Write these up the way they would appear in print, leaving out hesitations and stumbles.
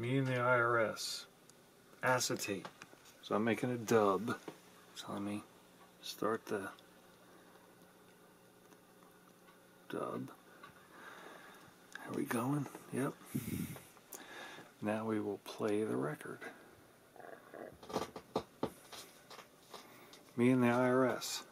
Me and the IRS. Acetate. So I'm making a dub. So let me start the dub. Are we going? Yep. Now we will play the record. Me and the IRS.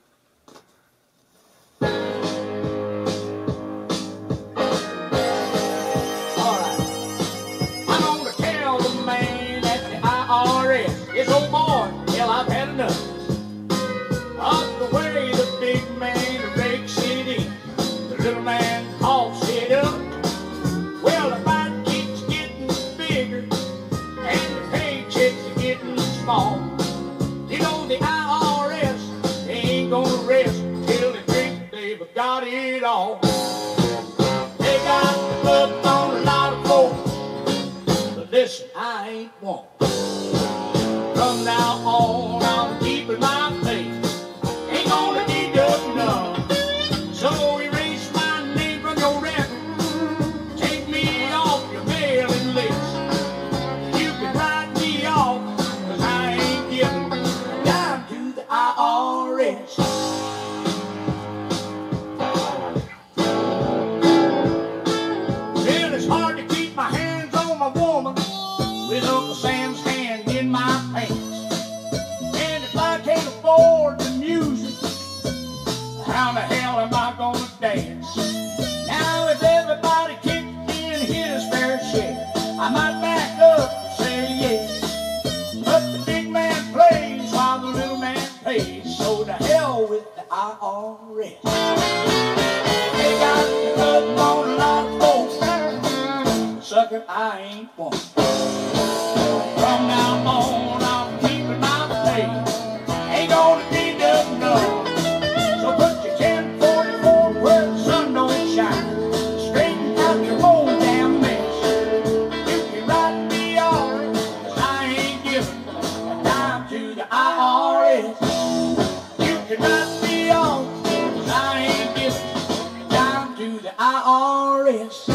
It's old boy, hell, I've had enough of the way the big man rakes it in. The little man coughs it up. Well, the fight keeps getting bigger and the paychecks are getting small. You know the IRS, they ain't gonna rest till they think they've got it all. They got the book on a lot of folks, but listen, I ain't one. From now on, I'm keeping my faith. Ain't gonna deduct none. So erase my name from your record. Take me off your mailing list. You can write me off, 'cause I ain't giving a dime to the IRS. Well, it's hard to keep my hands on my woman with Uncle Sam's hand in my pants. And if I can't afford the music, how the hell am I gonna dance? Now if everybody kicked in his fair share, I might back up and say yes. But the big man plays while the little man pays, so to hell with the IRS. They got the cut on a lot of folks, sucker, I ain't one. From now on, I'm keeping my faith. Ain't gonna deduct none. So put your 1044 where the sun don't shine. Straighten out your own damn mess. You can write me off, 'cause I ain't giving a dime to the IRS. You can write me off, 'cause I ain't giving a dime to the IRS.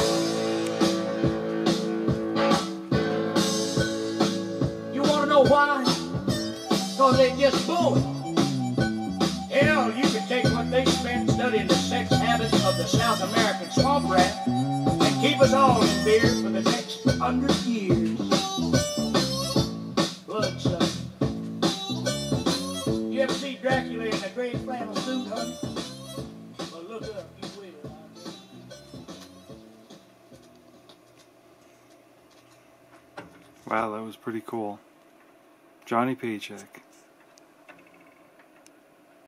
Why? Because they just bull it. Hell, you could take what they spent studying the sex habits of the South American swamp rat and keep us all in beer for the next 100 years. Blood sucker. You ever see Dracula in a gray flannel suit, honey? Well, look up, you will. Wow, that was pretty cool. Johnny Paycheck.